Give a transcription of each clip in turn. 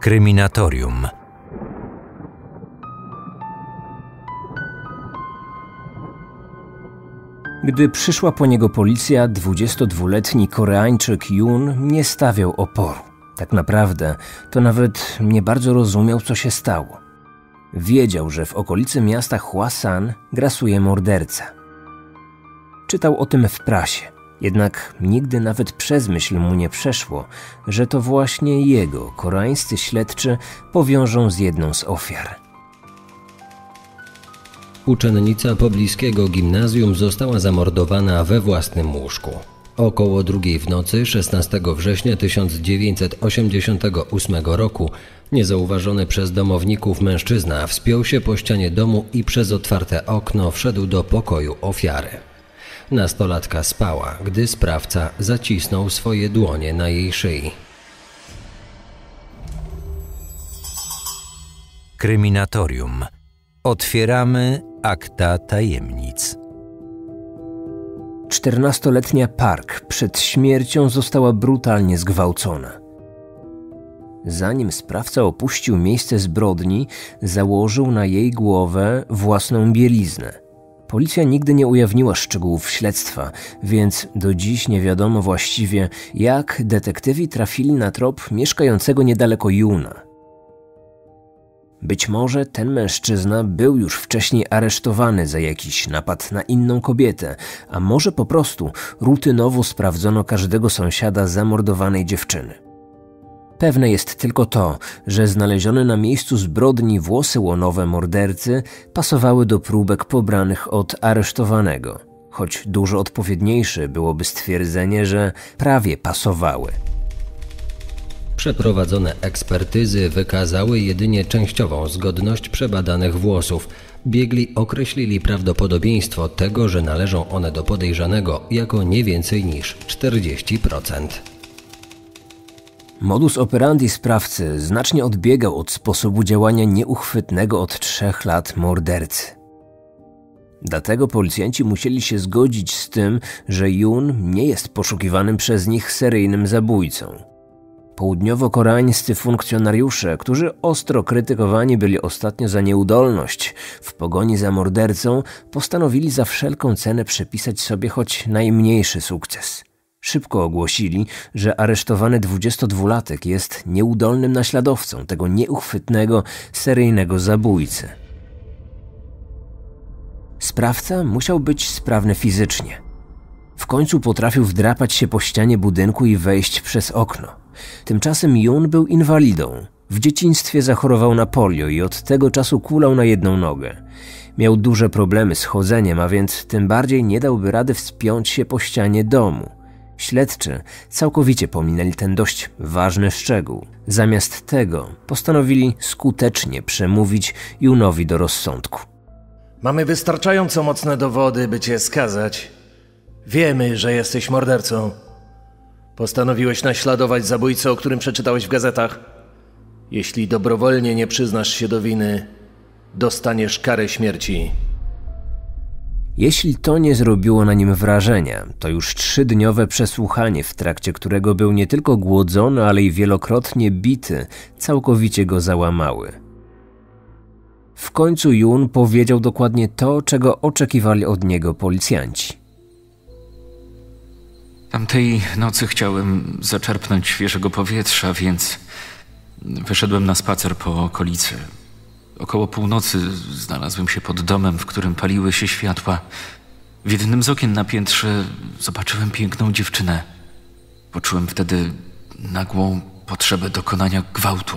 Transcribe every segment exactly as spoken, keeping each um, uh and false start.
Kryminatorium. Gdy przyszła po niego policja, dwudziestodwuletni Koreańczyk Yoon nie stawiał oporu. Tak naprawdę to nawet nie bardzo rozumiał, co się stało. Wiedział, że w okolicy miasta Hwasan grasuje morderca. Czytał o tym w prasie, jednak nigdy nawet przez myśl mu nie przeszło, że to właśnie jego koreańscy śledczy powiążą z jedną z ofiar. Uczennica pobliskiego gimnazjum została zamordowana we własnym łóżku. Około drugiej w nocy szesnastego września tysiąc dziewięćset osiemdziesiątego ósmego roku niezauważony przez domowników mężczyzna wspiął się po ścianie domu i przez otwarte okno wszedł do pokoju ofiary. Nastolatka spała, gdy sprawca zacisnął swoje dłonie na jej szyi. Kryminatorium. Otwieramy akta tajemnic. Czternastoletnia Park przed śmiercią została brutalnie zgwałcona. Zanim sprawca opuścił miejsce zbrodni, założył na jej głowę własną bieliznę. Policja nigdy nie ujawniła szczegółów śledztwa, więc do dziś nie wiadomo właściwie, jak detektywi trafili na trop mieszkającego niedaleko Yoona. Być może ten mężczyzna był już wcześniej aresztowany za jakiś napad na inną kobietę, a może po prostu rutynowo sprawdzono każdego sąsiada zamordowanej dziewczyny. Pewne jest tylko to, że znalezione na miejscu zbrodni włosy łonowe mordercy pasowały do próbek pobranych od aresztowanego, choć dużo odpowiedniejsze byłoby stwierdzenie, że prawie pasowały. Przeprowadzone ekspertyzy wykazały jedynie częściową zgodność przebadanych włosów. Biegli określili prawdopodobieństwo tego, że należą one do podejrzanego, jako nie więcej niż czterdzieści procent. Modus operandi sprawcy znacznie odbiegał od sposobu działania nieuchwytnego od trzech lat mordercy. Dlatego policjanci musieli się zgodzić z tym, że Yoon nie jest poszukiwanym przez nich seryjnym zabójcą. Południowo-koreańscy funkcjonariusze, którzy ostro krytykowani byli ostatnio za nieudolność w pogoni za mordercą, postanowili za wszelką cenę przypisać sobie choć najmniejszy sukces. Szybko ogłosili, że aresztowany dwudziestodwulatek jest nieudolnym naśladowcą tego nieuchwytnego, seryjnego zabójcy. Sprawca musiał być sprawny fizycznie. W końcu potrafił wdrapać się po ścianie budynku i wejść przez okno. Tymczasem Yoon był inwalidą. W dzieciństwie zachorował na polio i od tego czasu kulał na jedną nogę. Miał duże problemy z chodzeniem, a więc tym bardziej nie dałby rady wspiąć się po ścianie domu. Śledczy całkowicie pominęli ten dość ważny szczegół. Zamiast tego postanowili skutecznie przemówić Yoonowi do rozsądku. Mamy wystarczająco mocne dowody, by cię skazać. Wiemy, że jesteś mordercą. Postanowiłeś naśladować zabójcę, o którym przeczytałeś w gazetach. Jeśli dobrowolnie nie przyznasz się do winy, dostaniesz karę śmierci. Jeśli to nie zrobiło na nim wrażenia, to już trzydniowe przesłuchanie, w trakcie którego był nie tylko głodzony, ale i wielokrotnie bity, całkowicie go załamały. W końcu Yoon powiedział dokładnie to, czego oczekiwali od niego policjanci. Tamtej nocy chciałem zaczerpnąć świeżego powietrza, więc wyszedłem na spacer po okolicy. Około północy znalazłem się pod domem, w którym paliły się światła. W jednym z okien na piętrze zobaczyłem piękną dziewczynę. Poczułem wtedy nagłą potrzebę dokonania gwałtu.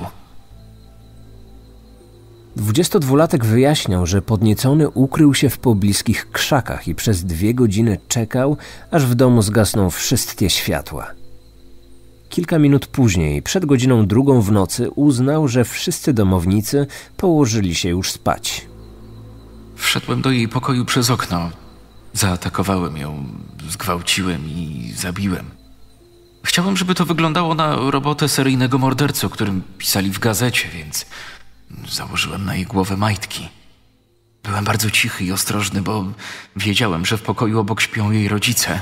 Dwudziestodwulatek wyjaśniał, że podniecony ukrył się w pobliskich krzakach i przez dwie godziny czekał, aż w domu zgasną wszystkie światła. Kilka minut później, przed godziną drugą w nocy, uznał, że wszyscy domownicy położyli się już spać. Wszedłem do jej pokoju przez okno. Zaatakowałem ją, zgwałciłem i zabiłem. Chciałem, żeby to wyglądało na robotę seryjnego mordercy, o którym pisali w gazecie, więc założyłem na jej głowę majtki. Byłem bardzo cichy i ostrożny, bo wiedziałem, że w pokoju obok śpią jej rodzice.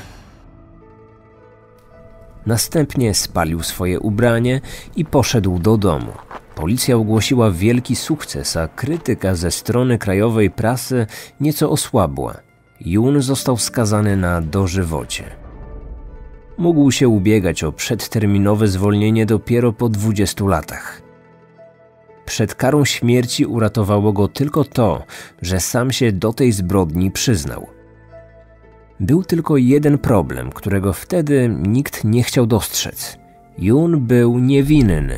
Następnie spalił swoje ubranie i poszedł do domu. Policja ogłosiła wielki sukces, a krytyka ze strony krajowej prasy nieco osłabła. Jun został skazany na dożywocie. Mógł się ubiegać o przedterminowe zwolnienie dopiero po dwudziestu latach. Przed karą śmierci uratowało go tylko to, że sam się do tej zbrodni przyznał. Był tylko jeden problem, którego wtedy nikt nie chciał dostrzec. Jun był niewinny.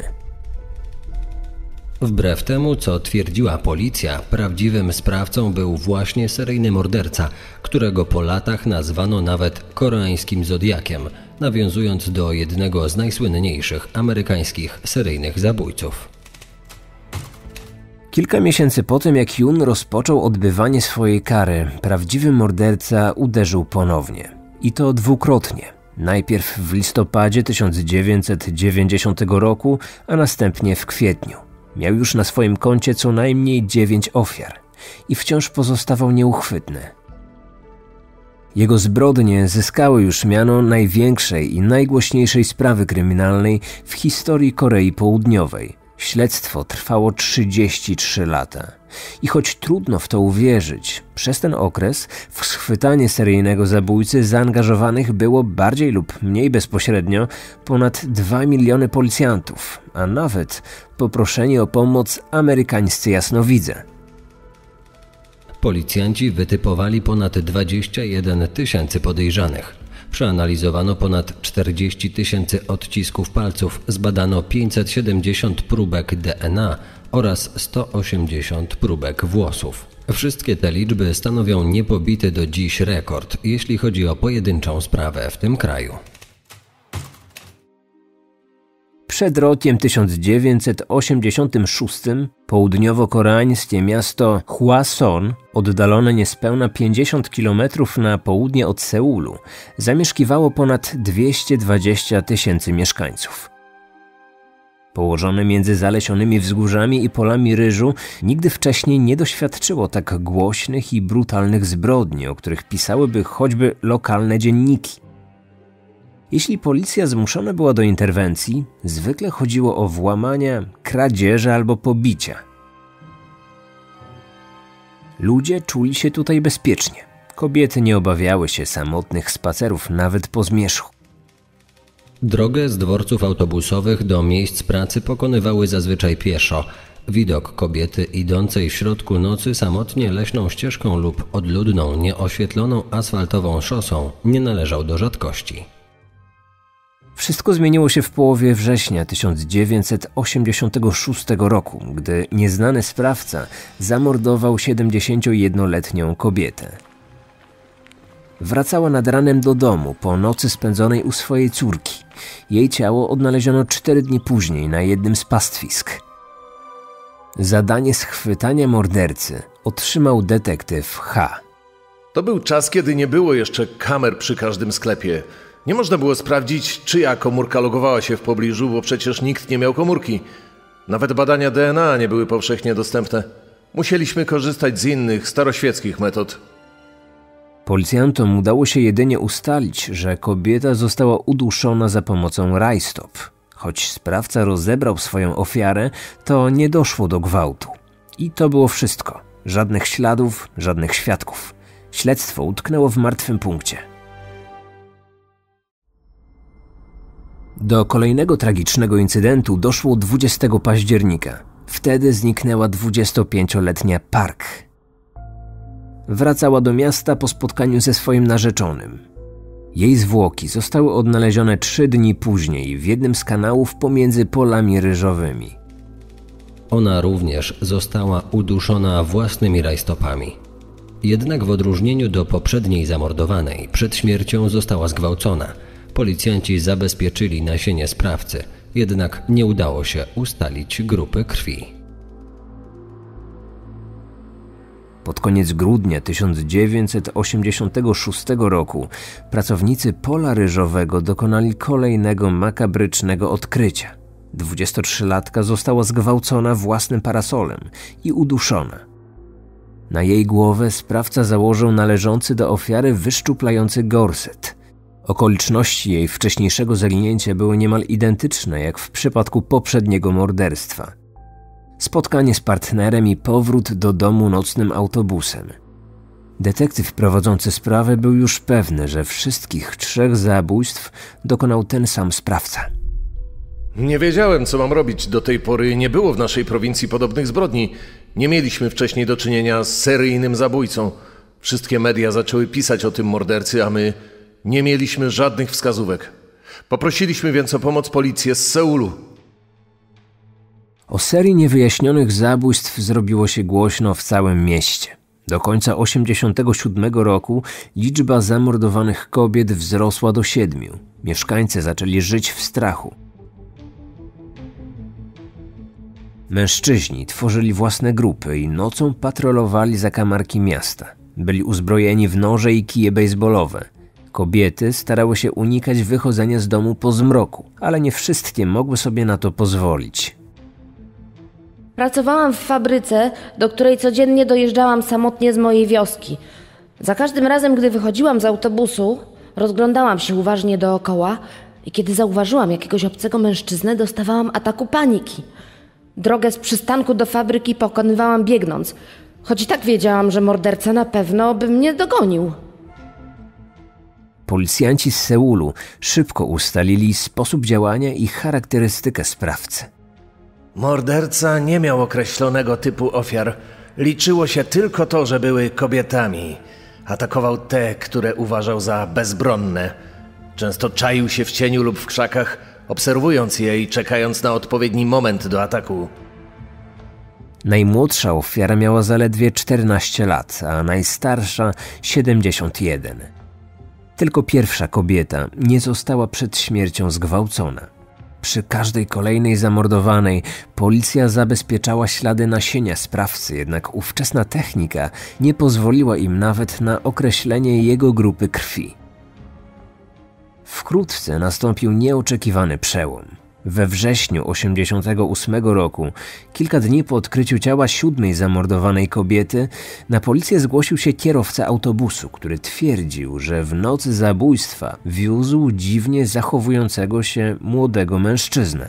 Wbrew temu, co twierdziła policja, prawdziwym sprawcą był właśnie seryjny morderca, którego po latach nazwano nawet koreańskim Zodiakiem, nawiązując do jednego z najsłynniejszych amerykańskich seryjnych zabójców. Kilka miesięcy po tym, jak Jun rozpoczął odbywanie swojej kary, prawdziwy morderca uderzył ponownie. I to dwukrotnie. Najpierw w listopadzie tysiąc dziewięćset dziewięćdziesiątego roku, a następnie w kwietniu. Miał już na swoim koncie co najmniej dziewięć ofiar i wciąż pozostawał nieuchwytny. Jego zbrodnie zyskały już miano największej i najgłośniejszej sprawy kryminalnej w historii Korei Południowej. Śledztwo trwało trzydzieści trzy lata. I choć trudno w to uwierzyć, przez ten okres w schwytanie seryjnego zabójcy zaangażowanych było bardziej lub mniej bezpośrednio ponad dwa miliony policjantów, a nawet poproszeni o pomoc amerykańscy jasnowidze. Policjanci wytypowali ponad dwadzieścia jeden tysięcy podejrzanych. Przeanalizowano ponad czterdzieści tysięcy odcisków palców, zbadano pięćset siedemdziesiąt próbek D N A oraz sto osiemdziesiąt próbek włosów. Wszystkie te liczby stanowią niepobity do dziś rekord, jeśli chodzi o pojedynczą sprawę w tym kraju. Przed rokiem tysiąc dziewięćset osiemdziesiątym szóstym południowo-koreańskie miasto Hwason, oddalone niespełna pięćdziesiąt kilometrów na południe od Seulu, zamieszkiwało ponad dwieście dwadzieścia tysięcy mieszkańców. Położone między zalesionymi wzgórzami i polami ryżu, nigdy wcześniej nie doświadczyło tak głośnych i brutalnych zbrodni, o których pisałyby choćby lokalne dzienniki. Jeśli policja zmuszona była do interwencji, zwykle chodziło o włamania, kradzieże albo pobicia. Ludzie czuli się tutaj bezpiecznie. Kobiety nie obawiały się samotnych spacerów nawet po zmierzchu. Drogę z dworców autobusowych do miejsc pracy pokonywały zazwyczaj pieszo. Widok kobiety idącej w środku nocy samotnie leśną ścieżką lub odludną, nieoświetloną asfaltową szosą nie należał do rzadkości. Wszystko zmieniło się w połowie września tysiąc dziewięćset osiemdziesiątego szóstego roku, gdy nieznany sprawca zamordował siedemdziesięciojednoletnią kobietę. Wracała nad ranem do domu po nocy spędzonej u swojej córki. Jej ciało odnaleziono cztery dni później na jednym z pastwisk. Zadanie schwytania mordercy otrzymał detektyw H. To był czas, kiedy nie było jeszcze kamer przy każdym sklepie. Nie można było sprawdzić, czyja komórka logowała się w pobliżu, bo przecież nikt nie miał komórki. Nawet badania D N A nie były powszechnie dostępne. Musieliśmy korzystać z innych, staroświeckich metod. Policjantom udało się jedynie ustalić, że kobieta została uduszona za pomocą rajstop. Choć sprawca rozebrał swoją ofiarę, to nie doszło do gwałtu. I to było wszystko. Żadnych śladów, żadnych świadków. Śledztwo utknęło w martwym punkcie. Do kolejnego tragicznego incydentu doszło dwudziestego października. Wtedy zniknęła dwudziestopięcioletnia Park. Wracała do miasta po spotkaniu ze swoim narzeczonym. Jej zwłoki zostały odnalezione trzy dni później w jednym z kanałów pomiędzy polami ryżowymi. Ona również została uduszona własnymi rajstopami. Jednak w odróżnieniu do poprzedniej zamordowanej, przed śmiercią została zgwałcona. Policjanci zabezpieczyli nasienie sprawcy, jednak nie udało się ustalić grupy krwi. Pod koniec grudnia tysiąc dziewięćset osiemdziesiątego szóstego roku pracownicy pola ryżowego dokonali kolejnego makabrycznego odkrycia. dwudziestotrzylatka została zgwałcona własnym parasolem i uduszona. Na jej głowę sprawca założył należący do ofiary wyszczuplający gorset. Okoliczności jej wcześniejszego zaginięcia były niemal identyczne jak w przypadku poprzedniego morderstwa. spotkanie z partnerem i powrót do domu nocnym autobusem. Detektyw prowadzący sprawę był już pewny, że wszystkich trzech zabójstw dokonał ten sam sprawca. Nie wiedziałem, co mam robić. Do tej pory nie było w naszej prowincji podobnych zbrodni. Nie mieliśmy wcześniej do czynienia z seryjnym zabójcą. Wszystkie media zaczęły pisać o tym mordercy, a my nie mieliśmy żadnych wskazówek. Poprosiliśmy więc o pomoc policję z Seulu. O serii niewyjaśnionych zabójstw zrobiło się głośno w całym mieście. Do końca osiemdziesiątego siódmego roku liczba zamordowanych kobiet wzrosła do siedmiu. Mieszkańcy zaczęli żyć w strachu. Mężczyźni tworzyli własne grupy i nocą patrolowali zakamarki miasta. Byli uzbrojeni w noże i kije bejsbolowe. Kobiety starały się unikać wychodzenia z domu po zmroku, ale nie wszystkie mogły sobie na to pozwolić. Pracowałam w fabryce, do której codziennie dojeżdżałam samotnie z mojej wioski. Za każdym razem, gdy wychodziłam z autobusu, rozglądałam się uważnie dookoła i kiedy zauważyłam jakiegoś obcego mężczyznę, dostawałam ataku paniki. Drogę z przystanku do fabryki pokonywałam biegnąc, choć i tak wiedziałam, że morderca na pewno by mnie dogonił. Policjanci z Seulu szybko ustalili sposób działania i charakterystykę sprawcy. Morderca nie miał określonego typu ofiar. Liczyło się tylko to, że były kobietami. Atakował te, które uważał za bezbronne. Często czaił się w cieniu lub w krzakach, obserwując je i czekając na odpowiedni moment do ataku. Najmłodsza ofiara miała zaledwie czternaście lat, a najstarsza siedemdziesiąt jeden. Tylko pierwsza kobieta nie została przed śmiercią zgwałcona. Przy każdej kolejnej zamordowanej policja zabezpieczała ślady nasienia sprawcy, jednak ówczesna technika nie pozwoliła im nawet na określenie jego grupy krwi. Wkrótce nastąpił nieoczekiwany przełom. We wrześniu osiemdziesiątego ósmego roku, kilka dni po odkryciu ciała siódmej zamordowanej kobiety, na policję zgłosił się kierowca autobusu, który twierdził, że w nocy zabójstwa wiózł dziwnie zachowującego się młodego mężczyznę.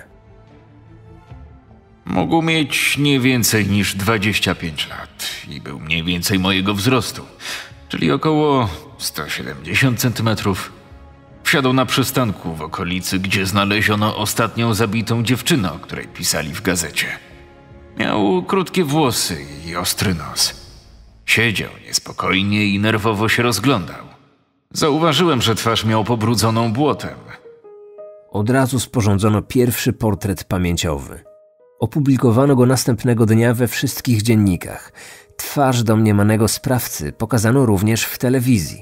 Mógł mieć nie więcej niż dwadzieścia pięć lat i był mniej więcej mojego wzrostu, czyli około sto siedemdziesiąt centymetrów. Wsiadł na przystanku w okolicy, gdzie znaleziono ostatnią zabitą dziewczynę, o której pisali w gazecie. Miał krótkie włosy i ostry nos. Siedział niespokojnie i nerwowo się rozglądał. Zauważyłem, że twarz miał pobrudzoną błotem. Od razu sporządzono pierwszy portret pamięciowy. Opublikowano go następnego dnia we wszystkich dziennikach. Twarz domniemanego sprawcy pokazano również w telewizji.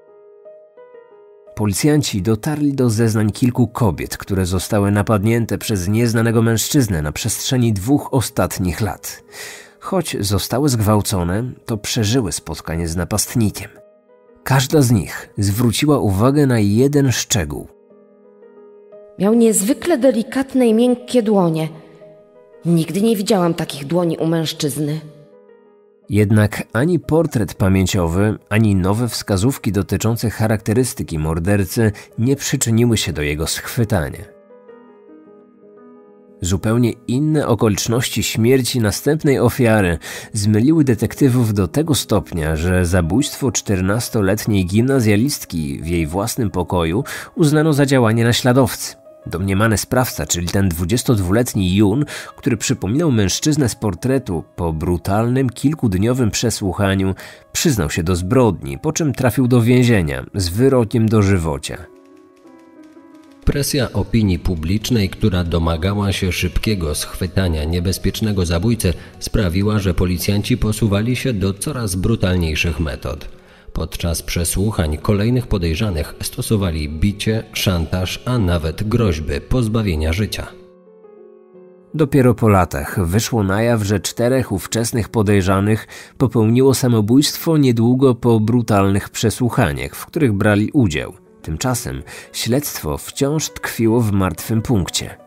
Policjanci dotarli do zeznań kilku kobiet, które zostały napadnięte przez nieznanego mężczyznę na przestrzeni dwóch ostatnich lat. Choć zostały zgwałcone, to przeżyły spotkanie z napastnikiem. Każda z nich zwróciła uwagę na jeden szczegół. Miał niezwykle delikatne i miękkie dłonie. Nigdy nie widziałam takich dłoni u mężczyzny. Jednak ani portret pamięciowy, ani nowe wskazówki dotyczące charakterystyki mordercy nie przyczyniły się do jego schwytania. Zupełnie inne okoliczności śmierci następnej ofiary zmyliły detektywów do tego stopnia, że zabójstwo czternastoletniej gimnazjalistki w jej własnym pokoju uznano za działanie naśladowcy. Domniemany sprawca, czyli ten dwudziestodwuletni Jun, który przypominał mężczyznę z portretu, po brutalnym, kilkudniowym przesłuchaniu przyznał się do zbrodni, po czym trafił do więzienia z wyrokiem dożywocia. Presja opinii publicznej, która domagała się szybkiego schwytania niebezpiecznego zabójcy, sprawiła, że policjanci posuwali się do coraz brutalniejszych metod. Podczas przesłuchań kolejnych podejrzanych stosowali bicie, szantaż, a nawet groźby pozbawienia życia. Dopiero po latach wyszło na jaw, że czterech ówczesnych podejrzanych popełniło samobójstwo niedługo po brutalnych przesłuchaniach, w których brali udział. Tymczasem śledztwo wciąż tkwiło w martwym punkcie.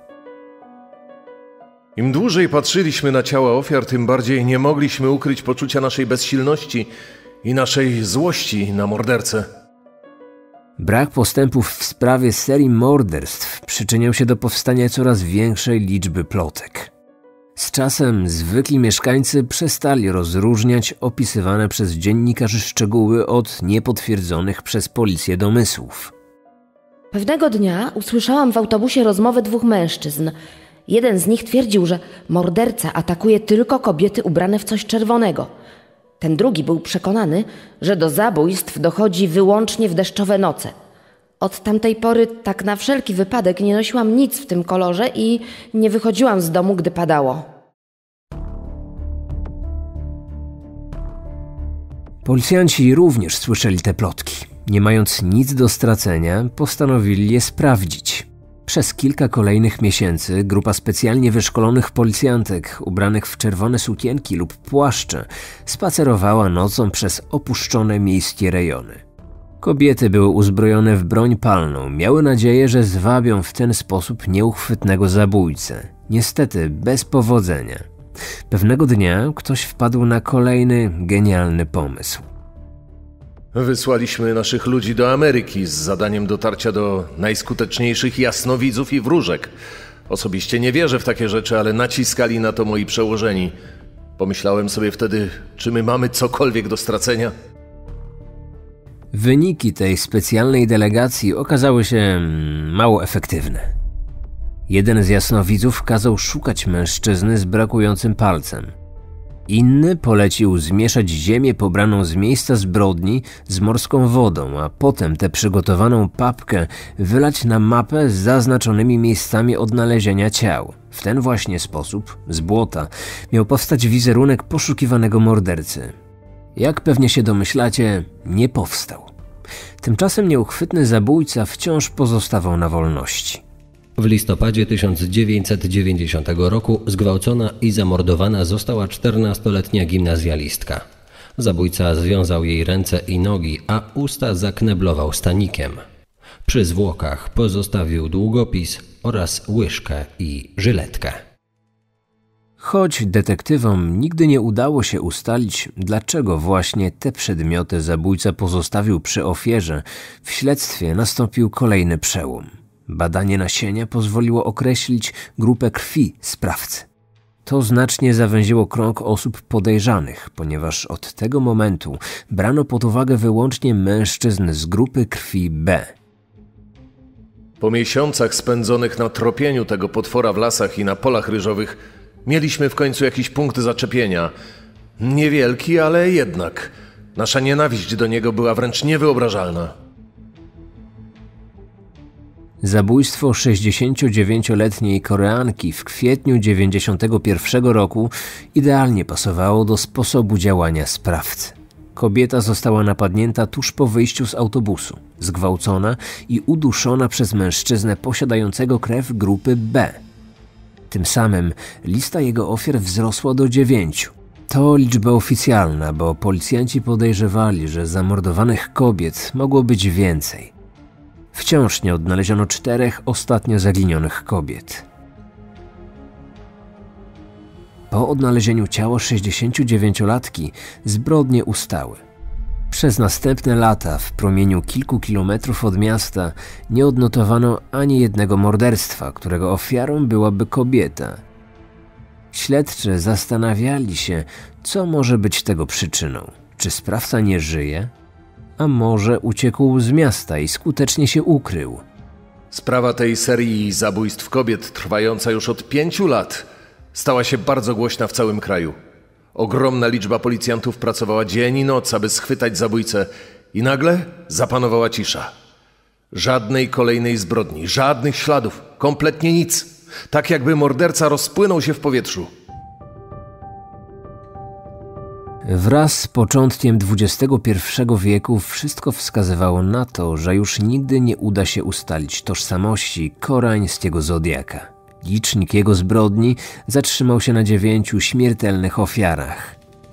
Im dłużej patrzyliśmy na ciała ofiar, tym bardziej nie mogliśmy ukryć poczucia naszej bezsilności i naszej złości na mordercę. Brak postępów w sprawie serii morderstw przyczyniał się do powstania coraz większej liczby plotek. Z czasem zwykli mieszkańcy przestali rozróżniać opisywane przez dziennikarzy szczegóły od niepotwierdzonych przez policję domysłów. Pewnego dnia usłyszałam w autobusie rozmowę dwóch mężczyzn. Jeden z nich twierdził, że morderca atakuje tylko kobiety ubrane w coś czerwonego. Ten drugi był przekonany, że do zabójstw dochodzi wyłącznie w deszczowe noce. Od tamtej pory tak na wszelki wypadek nie nosiłam nic w tym kolorze i nie wychodziłam z domu, gdy padało. Policjanci również słyszeli te plotki. Nie mając nic do stracenia, postanowili je sprawdzić. Przez kilka kolejnych miesięcy grupa specjalnie wyszkolonych policjantek, ubranych w czerwone sukienki lub płaszcze, spacerowała nocą przez opuszczone miejskie rejony. Kobiety były uzbrojone w broń palną, miały nadzieję, że zwabią w ten sposób nieuchwytnego zabójcę. Niestety bez powodzenia. Pewnego dnia ktoś wpadł na kolejny genialny pomysł. Wysłaliśmy naszych ludzi do Ameryki z zadaniem dotarcia do najskuteczniejszych jasnowidzów i wróżek. Osobiście nie wierzę w takie rzeczy, ale naciskali na to moi przełożeni. Pomyślałem sobie wtedy, czy my mamy cokolwiek do stracenia? Wyniki tej specjalnej delegacji okazały się mało efektywne. Jeden z jasnowidzów kazał szukać mężczyzny z brakującym palcem. Inny polecił zmieszać ziemię pobraną z miejsca zbrodni z morską wodą, a potem tę przygotowaną papkę wylać na mapę z zaznaczonymi miejscami odnalezienia ciał. W ten właśnie sposób, z błota, miał powstać wizerunek poszukiwanego mordercy. Jak pewnie się domyślacie, nie powstał. Tymczasem nieuchwytny zabójca wciąż pozostawał na wolności. W listopadzie tysiąc dziewięćset dziewięćdziesiątego roku zgwałcona i zamordowana została czternastoletnia gimnazjalistka. Zabójca związał jej ręce i nogi, a usta zakneblował stanikiem. Przy zwłokach pozostawił długopis oraz łyżkę i żyletkę. Choć detektywom nigdy nie udało się ustalić, dlaczego właśnie te przedmioty zabójca pozostawił przy ofierze, w śledztwie nastąpił kolejny przełom. Badanie nasienia pozwoliło określić grupę krwi sprawcy. To znacznie zawęziło krąg osób podejrzanych, ponieważ od tego momentu brano pod uwagę wyłącznie mężczyzn z grupy krwi B. Po miesiącach spędzonych na tropieniu tego potwora w lasach i na polach ryżowych mieliśmy w końcu jakiś punkt zaczepienia. Niewielki, ale jednak. Nasza nienawiść do niego była wręcz niewyobrażalna. Zabójstwo sześćdziesięciodziewięcioletniej Koreanki w kwietniu dziewięćdziesiątego pierwszego roku idealnie pasowało do sposobu działania sprawcy. Kobieta została napadnięta tuż po wyjściu z autobusu, zgwałcona i uduszona przez mężczyznę posiadającego krew grupy B. Tym samym lista jego ofiar wzrosła do dziewięciu. To liczba oficjalna, bo policjanci podejrzewali, że zamordowanych kobiet mogło być więcej. Wciąż nie odnaleziono czterech ostatnio zaginionych kobiet. Po odnalezieniu ciała sześćdziesięciodziewięciolatki zbrodnie ustały. Przez następne lata w promieniu kilku kilometrów od miasta nie odnotowano ani jednego morderstwa, którego ofiarą byłaby kobieta. Śledczy zastanawiali się, co może być tego przyczyną. Czy sprawca nie żyje? A może uciekł z miasta i skutecznie się ukrył? Sprawa tej serii zabójstw kobiet, trwająca już od pięciu lat, stała się bardzo głośna w całym kraju. Ogromna liczba policjantów pracowała dzień i noc, aby schwytać zabójcę i nagle zapanowała cisza. Żadnej kolejnej zbrodni, żadnych śladów, kompletnie nic. Tak jakby morderca rozpłynął się w powietrzu. Wraz z początkiem dwudziestego pierwszego wieku wszystko wskazywało na to, że już nigdy nie uda się ustalić tożsamości koreańskiego zodiaka. Licznik jego zbrodni zatrzymał się na dziewięciu śmiertelnych ofiarach.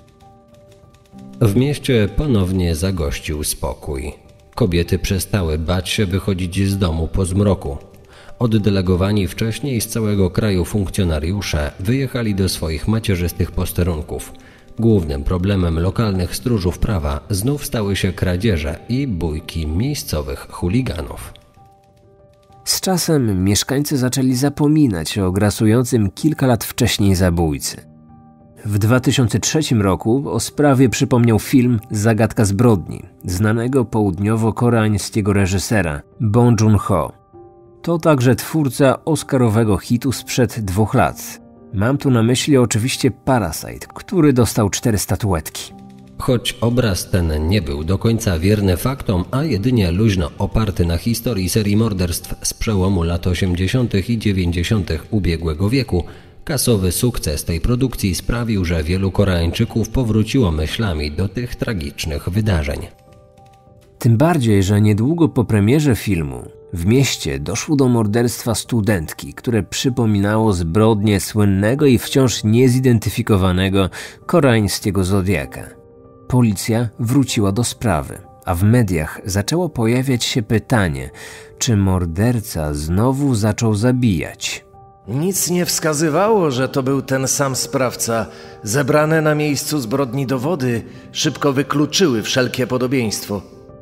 W mieście ponownie zagościł spokój. Kobiety przestały bać się wychodzić z domu po zmroku. Oddelegowani wcześniej z całego kraju funkcjonariusze wyjechali do swoich macierzystych posterunków. Głównym problemem lokalnych stróżów prawa znów stały się kradzieże i bójki miejscowych chuliganów. Z czasem mieszkańcy zaczęli zapominać o grasującym kilka lat wcześniej zabójcy. W dwa tysiące trzecim roku o sprawie przypomniał film Zagadka zbrodni znanego południowo-koreańskiego reżysera Bong Joon-ho. To także twórca oscarowego hitu sprzed dwóch lat. Mam tu na myśli oczywiście Parasite, który dostał cztery statuetki. Choć obraz ten nie był do końca wierny faktom, a jedynie luźno oparty na historii serii morderstw z przełomu lat osiemdziesiątych i dziewięćdziesiątych ubiegłego wieku, kasowy sukces tej produkcji sprawił, że wielu Koreańczyków powróciło myślami do tych tragicznych wydarzeń. Tym bardziej, że niedługo po premierze filmu w mieście doszło do morderstwa studentki, które przypominało zbrodnię słynnego i wciąż niezidentyfikowanego koreańskiego zodiaka. Policja wróciła do sprawy, a w mediach zaczęło pojawiać się pytanie, czy morderca znowu zaczął zabijać. Nic nie wskazywało, że to był ten sam sprawca. Zebrane na miejscu zbrodni dowody szybko wykluczyły wszelkie podobieństwo.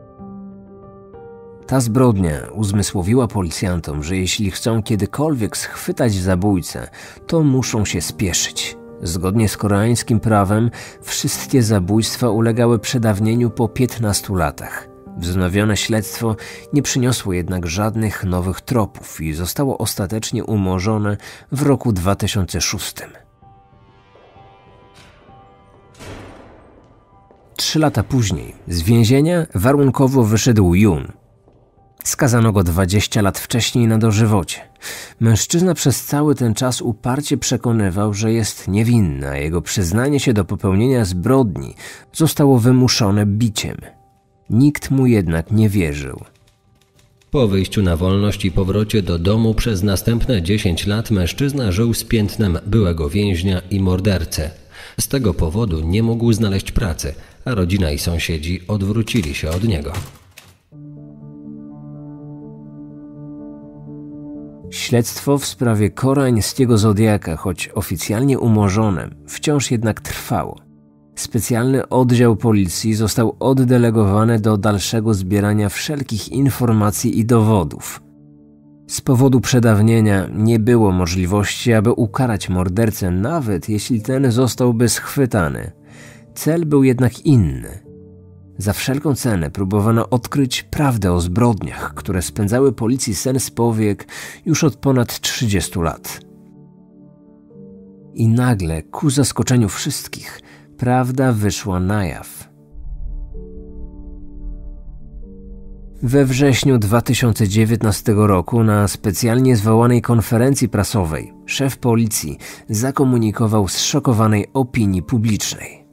Ta zbrodnia uzmysłowiła policjantom, że jeśli chcą kiedykolwiek schwytać zabójcę, to muszą się spieszyć. Zgodnie z koreańskim prawem wszystkie zabójstwa ulegały przedawnieniu po piętnastu latach. Wznowione śledztwo nie przyniosło jednak żadnych nowych tropów i zostało ostatecznie umorzone w roku dwa tysiące szóstym. Trzy lata później z więzienia warunkowo wyszedł Yoon. Skazano go dwadzieścia lat wcześniej na dożywocie. Mężczyzna przez cały ten czas uparcie przekonywał, że jest niewinny, a jego przyznanie się do popełnienia zbrodni zostało wymuszone biciem. Nikt mu jednak nie wierzył. Po wyjściu na wolność i powrocie do domu przez następne dziesięć lat mężczyzna żył z piętnem byłego więźnia i mordercy. Z tego powodu nie mógł znaleźć pracy, a rodzina i sąsiedzi odwrócili się od niego. Śledztwo w sprawie koreańskiego zodiaka, choć oficjalnie umorzone, wciąż jednak trwało. Specjalny oddział policji został oddelegowany do dalszego zbierania wszelkich informacji i dowodów. Z powodu przedawnienia nie było możliwości, aby ukarać mordercę, nawet jeśli ten zostałby schwytany. Cel był jednak inny. Za wszelką cenę próbowano odkryć prawdę o zbrodniach, które spędzały policji sen z powiek już od ponad trzydziestu lat. I nagle, ku zaskoczeniu wszystkich, prawda wyszła na jaw. We wrześniu dwa tysiące dziewiętnastego roku na specjalnie zwołanej konferencji prasowej szef policji zakomunikował zszokowanej opinii publicznej.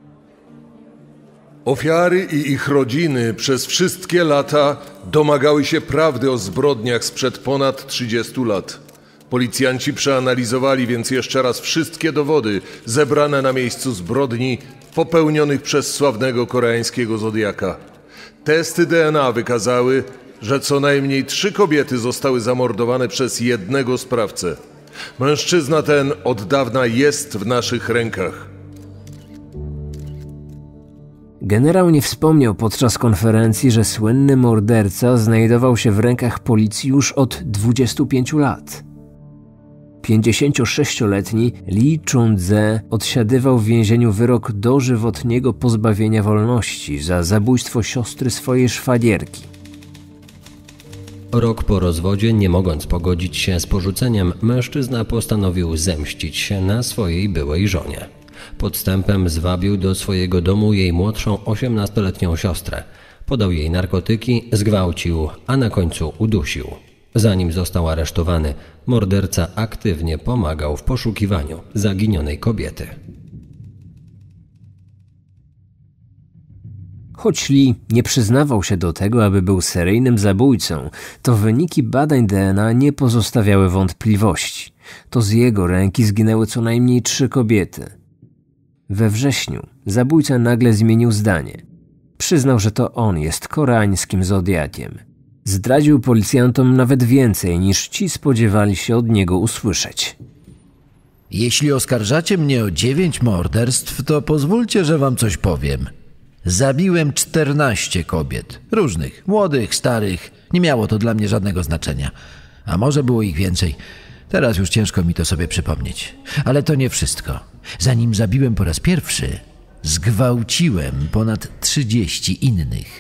Ofiary i ich rodziny przez wszystkie lata domagały się prawdy o zbrodniach sprzed ponad trzydziestu lat. Policjanci przeanalizowali więc jeszcze raz wszystkie dowody zebrane na miejscu zbrodni popełnionych przez sławnego koreańskiego zodiaka. Testy D N A wykazały, że co najmniej trzy kobiety zostały zamordowane przez jednego sprawcę. Mężczyzna ten od dawna jest w naszych rękach. Generał nie wspomniał podczas konferencji, że słynny morderca znajdował się w rękach policji już od dwudziestu pięciu lat. pięćdziesięciosześcioletni Lee Chun-ze odsiadywał w więzieniu wyrok dożywotniego pozbawienia wolności za zabójstwo siostry swojej szwagierki. Rok po rozwodzie, nie mogąc pogodzić się z porzuceniem, mężczyzna postanowił zemścić się na swojej byłej żonie. Podstępem zwabił do swojego domu jej młodszą osiemnastoletnią siostrę. Podał jej narkotyki, zgwałcił, a na końcu udusił. Zanim został aresztowany, morderca aktywnie pomagał w poszukiwaniu zaginionej kobiety. Choć Lee nie przyznawał się do tego, aby był seryjnym zabójcą, to wyniki badań D N A nie pozostawiały wątpliwości. To z jego ręki zginęły co najmniej trzy kobiety. We wrześniu zabójca nagle zmienił zdanie. Przyznał, że to on jest koreańskim zodiakiem. Zdradził policjantom nawet więcej, niż ci spodziewali się od niego usłyszeć. Jeśli oskarżacie mnie o dziewięć morderstw, to pozwólcie, że wam coś powiem. Zabiłem czternaście kobiet. Różnych, młodych, starych. Nie miało to dla mnie żadnego znaczenia. A może było ich więcej. Teraz już ciężko mi to sobie przypomnieć. Ale to nie wszystko. Zanim zabiłem po raz pierwszy, zgwałciłem ponad trzydzieści innych.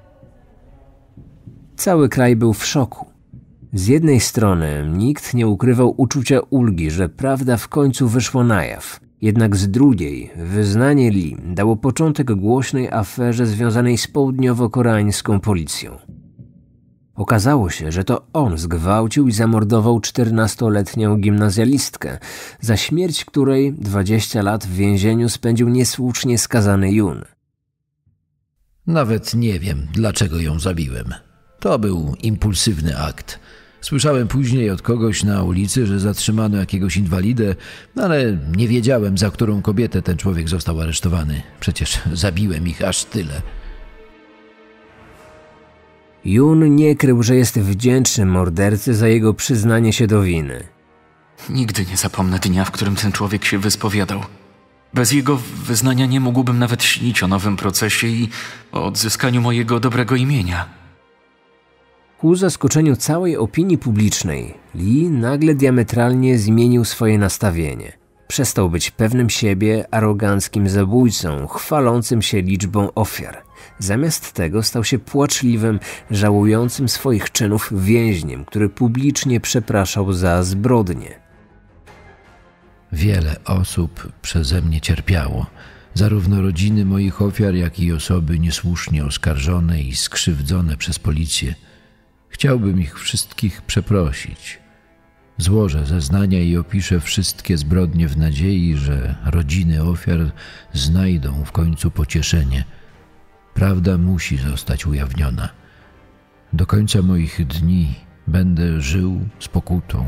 Cały kraj był w szoku. Z jednej strony nikt nie ukrywał uczucia ulgi, że prawda w końcu wyszła na jaw. Jednak z drugiej wyznanie Lee dało początek głośnej aferze związanej z południowo-koreańską policją. Okazało się, że to on zgwałcił i zamordował czternastoletnią gimnazjalistkę, za śmierć której dwadzieścia lat w więzieniu spędził niesłusznie skazany Jun. Nawet nie wiem, dlaczego ją zabiłem. To był impulsywny akt. Słyszałem później od kogoś na ulicy, że zatrzymano jakiegoś inwalidę, ale nie wiedziałem, za którą kobietę ten człowiek został aresztowany. Przecież zabiłem ich aż tyle. Jun nie krył, że jest wdzięczny mordercy za jego przyznanie się do winy. Nigdy nie zapomnę dnia, w którym ten człowiek się wyspowiadał. Bez jego wyznania nie mógłbym nawet śnić o nowym procesie i o odzyskaniu mojego dobrego imienia. Ku zaskoczeniu całej opinii publicznej, Lee nagle diametralnie zmienił swoje nastawienie. Przestał być pewnym siebie, aroganckim zabójcą, chwalącym się liczbą ofiar. Zamiast tego stał się płaczliwym, żałującym swoich czynów więźniem, który publicznie przepraszał za zbrodnie. Wiele osób przeze mnie cierpiało. Zarówno rodziny moich ofiar, jak i osoby niesłusznie oskarżone i skrzywdzone przez policję. Chciałbym ich wszystkich przeprosić. Złożę zeznania i opiszę wszystkie zbrodnie w nadziei, że rodziny ofiar znajdą w końcu pocieszenie. Prawda musi zostać ujawniona. Do końca moich dni będę żył z pokutą.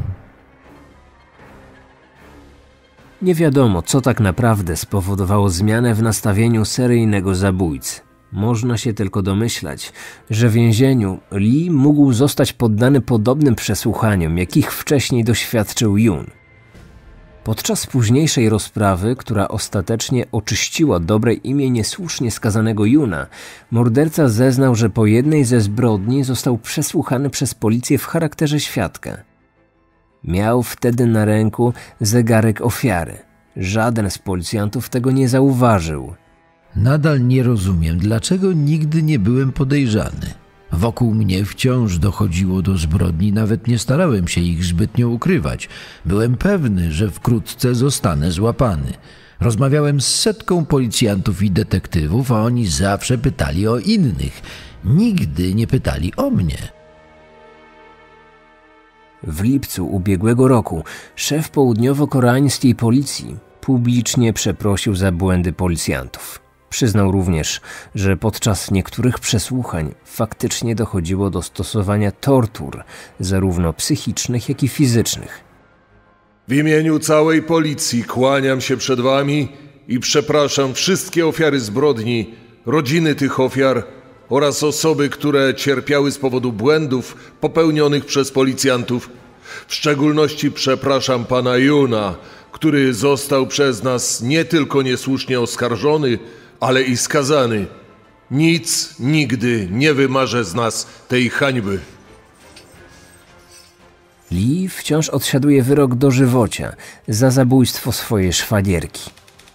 Nie wiadomo, co tak naprawdę spowodowało zmianę w nastawieniu seryjnego zabójcy. Można się tylko domyślać, że w więzieniu Lee mógł zostać poddany podobnym przesłuchaniom, jakich wcześniej doświadczył Jun. Podczas późniejszej rozprawy, która ostatecznie oczyściła dobre imię niesłusznie skazanego Juna, morderca zeznał, że po jednej ze zbrodni został przesłuchany przez policję w charakterze świadka. Miał wtedy na ręku zegarek ofiary. Żaden z policjantów tego nie zauważył. Nadal nie rozumiem, dlaczego nigdy nie byłem podejrzany. Wokół mnie wciąż dochodziło do zbrodni, nawet nie starałem się ich zbytnio ukrywać. Byłem pewny, że wkrótce zostanę złapany. Rozmawiałem z setką policjantów i detektywów, a oni zawsze pytali o innych. Nigdy nie pytali o mnie. W lipcu ubiegłego roku szef południowo-koreańskiej policji publicznie przeprosił za błędy policjantów. Przyznał również, że podczas niektórych przesłuchań faktycznie dochodziło do stosowania tortur, zarówno psychicznych, jak i fizycznych. W imieniu całej policji kłaniam się przed wami i przepraszam wszystkie ofiary zbrodni, rodziny tych ofiar oraz osoby, które cierpiały z powodu błędów popełnionych przez policjantów. W szczególności przepraszam pana Juna, który został przez nas nie tylko niesłusznie oskarżony, ale i skazany. Nic nigdy nie wymaże z nas tej hańby. Lee wciąż odsiaduje wyrok dożywocia za zabójstwo swojej szwagierki.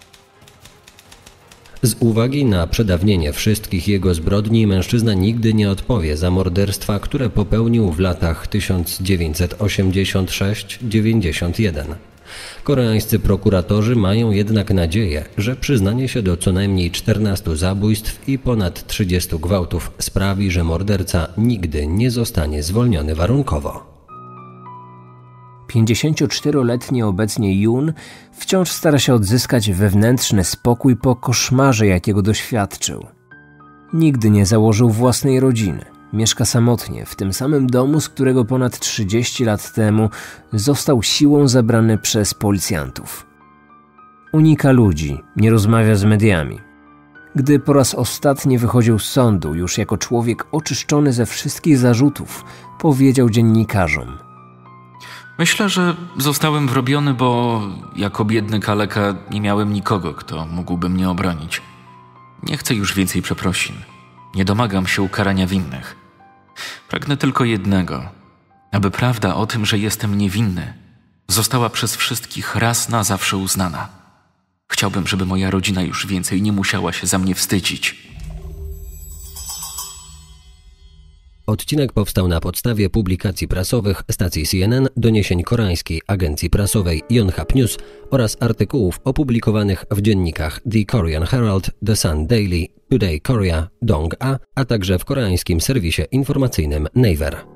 Z uwagi na przedawnienie wszystkich jego zbrodni mężczyzna nigdy nie odpowie za morderstwa, które popełnił w latach tysiąc dziewięćset osiemdziesiąt sześć do dziewięćdziesiąt jeden. Koreańscy prokuratorzy mają jednak nadzieję, że przyznanie się do co najmniej czternastu zabójstw i ponad trzydziestu gwałtów sprawi, że morderca nigdy nie zostanie zwolniony warunkowo. pięćdziesięcioczteroletni obecnie Jun wciąż stara się odzyskać wewnętrzny spokój po koszmarze, jakiego doświadczył. Nigdy nie założył własnej rodziny. Mieszka samotnie w tym samym domu, z którego ponad trzydzieści lat temu został siłą zabrany przez policjantów. Unika ludzi, nie rozmawia z mediami. Gdy po raz ostatni wychodził z sądu, już jako człowiek oczyszczony ze wszystkich zarzutów, powiedział dziennikarzom: Myślę, że zostałem wrobiony, bo jako biedny kaleka nie miałem nikogo, kto mógłby mnie obronić. Nie chcę już więcej przeprosin. Nie domagam się ukarania winnych. Pragnę tylko jednego, aby prawda o tym, że jestem niewinny, została przez wszystkich raz na zawsze uznana. Chciałbym, żeby moja rodzina już więcej nie musiała się za mnie wstydzić. Odcinek powstał na podstawie publikacji prasowych stacji C N N, doniesień koreańskiej agencji prasowej Yonhap News oraz artykułów opublikowanych w dziennikach The Korean Herald, The Sun Daily, Today Korea, Dong A, a także w koreańskim serwisie informacyjnym Naver.